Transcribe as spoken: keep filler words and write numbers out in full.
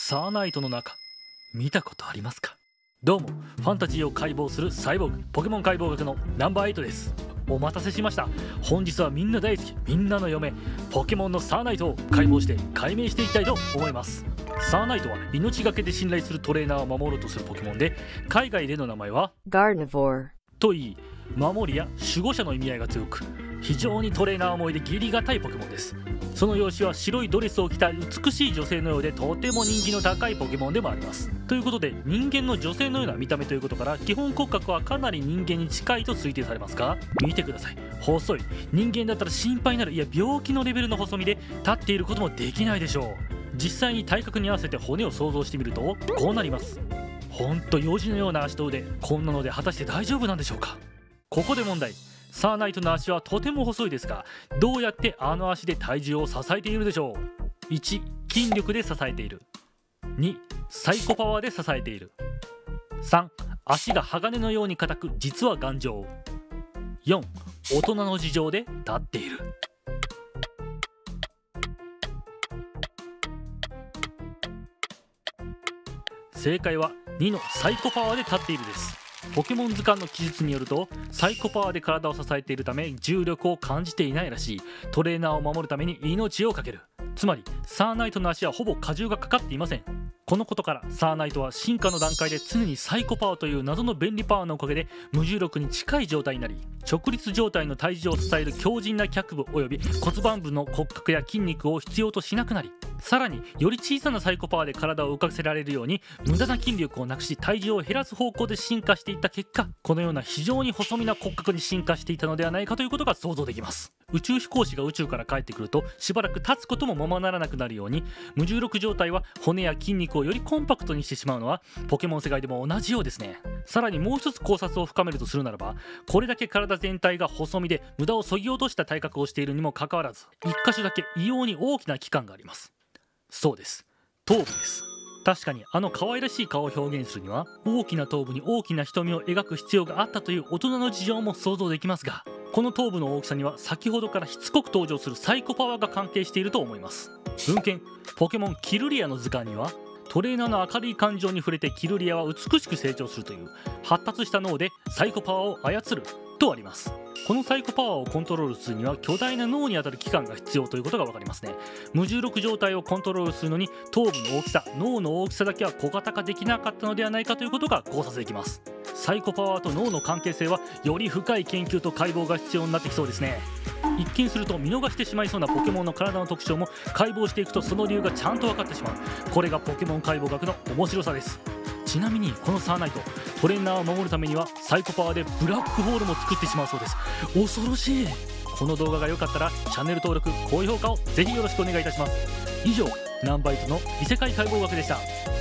サーナイトの中見たことありますか？どうも、ファンタジーを解剖するサイボーグポケモン解剖学のナンバーエイトです。お待たせしました。本日はみんな大好き、みんなの嫁ポケモンのサーナイトを解剖して解明していきたいと思います。サーナイトは命がけで信頼するトレーナーを守ろうとするポケモンで、海外での名前はガーニボーといい、守りや守護者の意味合いが強く、非常にトレーナー思いで義理がたいポケモンです。その容姿は白いドレスを着た美しい女性のようで、とても人気の高いポケモンでもあります。ということで、人間の女性のような見た目ということから、基本骨格はかなり人間に近いと推定されますが、見てください、細い。人間だったら心配になる、いや病気のレベルの細身で、立っていることもできないでしょう。実際に体格に合わせて骨を想像してみるとこうなります。ほんと幼児のような足と腕、こんなので果たして大丈夫なんでしょうか。ここで問題。サーナイトの足はとても細いですが、どうやってあの足で体重を支えているでしょう。いち、筋力で支えている。に、サイコパワーで支えている。さん、足が鋼のように硬く実は頑丈。よん、大人の事情で立っている。正解はにのサイコパワーで立っているです。ポケモン図鑑の記述によると、サイコパワーで体を支えているため重力を感じていないらしい。トレーナーを守るために命を懸ける。つまりサーナイトの足はほぼ荷重がかかっていません。このことからサーナイトは進化の段階で常にサイコパワーという謎の便利パワーのおかげで無重力に近い状態になり、直立状態の体重を支える強靭な脚部および骨盤部の骨格や筋肉を必要としなくなり、さらにより小さなサイコパワーで体を浮かせられるように無駄な筋力をなくし、体重を減らす方向で進化していった結果、このような非常に細身な骨格に進化していたのではないかということが想像できます。宇宙飛行士が宇宙から帰ってくると、しばらく立つこともままならなくなるように、無重力状態は骨や筋肉をよりコンパクトにしてしまうのはポケモン世界でも同じようですね。さらにもう一つ考察を深めるとするならば、これだけ体全体が細身で無駄を削ぎ落とした体格をしているにもかかわらず、一箇所だけ異様に大きな器官があります。そうです、頭部です。確かにあの可愛らしい顔を表現するには、大きな頭部に大きな瞳を描く必要があったという大人の事情も想像できますが、この頭部の大きさには先ほどからしつこく登場するサイコパワーが関係していると思います。文献ポケモンキルリアの図鑑には、トレーナーの明るい感情に触れてキルリアは美しく成長するという発達した脳でサイコパワーを操るとあります。このサイコパワーをコントロールするには巨大な脳に当たる器官が必要ということが分かりますね。無重力状態をコントロールするのに頭部の大きさ、脳の大きさだけは小型化できなかったのではないかということが考察できます。サイコパワーと脳の関係性はより深い研究と解剖が必要になってきそうですね。一見すると見逃してしまいそうなポケモンの体の特徴も解剖していくと、その理由がちゃんと分かってしまう。これがポケモン解剖学の面白さです。ちなみにこのサーナイト、トレーナーを守るためにはサイコパワーでブラックホールも作ってしまうそうです。恐ろしい。この動画が良かったらチャンネル登録、高評価をぜひよろしくお願いいたします。以上、ナンバイトの異世界解剖学でした。